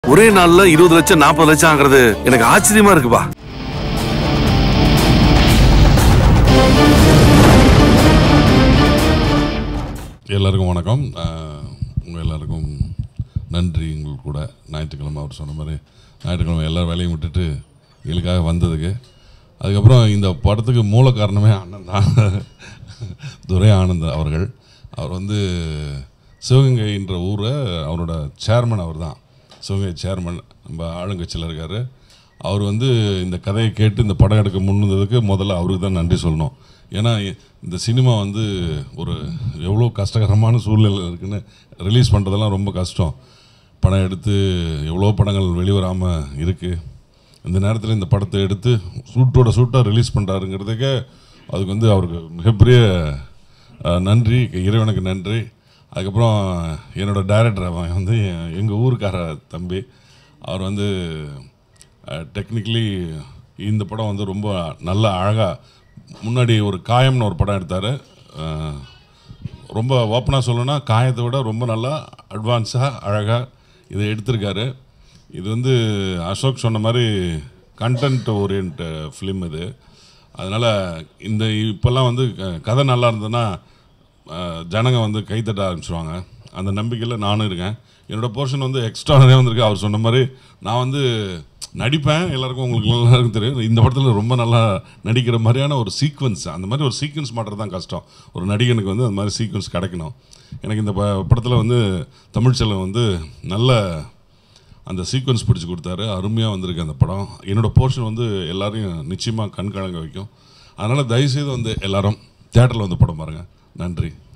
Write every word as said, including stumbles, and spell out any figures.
ஒரே நாள்ல இருபது லட்சம் நாற்பது லட்சம் ஆகிறது எனக்கு ஆச்சரியமா இருக்குப்பா. எல்லாருக்கும் வணக்கம். உங்கள் எல்லாருக்கும் நன்றி. உங்களுக்கு கூட ஞாயிற்றுக்கிழமை அவர் சொன்ன மாதிரி ஞாயிற்றுக்கிழமை எல்லா வேலையும் விட்டுட்டு எங்களுக்காக வந்ததுக்கு. அதுக்கப்புறம் இந்த படத்துக்கு மூல காரணமே அண்ணன் தான், துரை ஆனந்த் அவர்கள். அவர் வந்து சிவகங்கைன்ற ஊரை அவரோட சேர்மன் அவர் தான், சிவகங்கை சேர்மன், நம்ம ஆளுங்கட்சியில் இருக்கார். அவர் வந்து இந்த கதையை கேட்டு இந்த படம் எடுக்க முன்னதுக்கு முதல்ல அவருக்கு தான் நன்றி சொல்லணும். ஏன்னா இந்த சினிமா வந்து ஒரு எவ்வளோ கஷ்டகரமான சூழ்நிலை இருக்குதுன்னு ரிலீஸ் பண்ணுறதெல்லாம் ரொம்ப கஷ்டம். படம் எடுத்து எவ்வளோ படங்கள் வெளிவராமல் இருக்குது. இந்த நேரத்தில் இந்த படத்தை எடுத்து சூட்டோட சூட்டாக ரிலீஸ் பண்ணுறாருங்கிறதுக்கே அதுக்கு வந்து அவருக்கு மிகப்பெரிய நன்றி, இறைவனுக்கு நன்றி. அதுக்கப்புறம் என்னோடய டைரக்டர் அவன் வந்து எங்கள் ஊருக்கார தம்பி. அவர் வந்து டெக்னிக்கலி இந்த படம் வந்து ரொம்ப நல்ல அழகாக, முன்னாடி ஒரு காயம்னு ஒரு படம் எடுத்தார். ரொம்ப ஓப்பனாக சொல்லணும்னா காயத்தை விட ரொம்ப நல்லா அட்வான்ஸாக அழகாக இதை எடுத்திருக்காரு. இது வந்து அசோக் சொன்ன மாதிரி கண்டென்ட் ஓரியன்ட் ஃபிலிம் இது. அதனால் இந்த இப்போல்லாம் வந்து கதை நல்லா இருந்ததுன்னா ஜனங்க வந்து கைத்தட்ட ஆரம்பிச்சிடுவாங்க. அந்த நம்பிக்கையில் நானும் இருக்கேன். என்னோடய போர்ஷன் வந்து எக்ஸ்ட்ரா நிறைய வந்திருக்கு. அவர் சொன்ன மாதிரி நான் வந்து நடிப்பேன், எல்லாருக்கும் உங்களுக்கு எல்லாருக்கும் தெரியும். இந்த படத்தில் ரொம்ப நல்லா நடிக்கிற மாதிரியான ஒரு சீக்வன்ஸ், அந்த மாதிரி ஒரு சீக்வன்ஸ் மாட்டுறது தான் கஷ்டம். ஒரு நடிகனுக்கு வந்து அந்த மாதிரி சீக்வன்ஸ் கிடைக்கணும். எனக்கு இந்த ப படத்தில் வந்து தமிழ்ச்செல்வன் வந்து நல்ல அந்த சீக்வன்ஸ் பிடிச்சி கொடுத்தாரு. அருமையாக வந்திருக்கு அந்த படம். என்னோடய போர்ஷன் வந்து எல்லோரையும் நிச்சயமாக கண் கலங்க வைக்கும். அதனால் தயவுசெய்து வந்து எல்லோரும் தியேட்டரில் வந்து படம் பாருங்கள். நன்றி.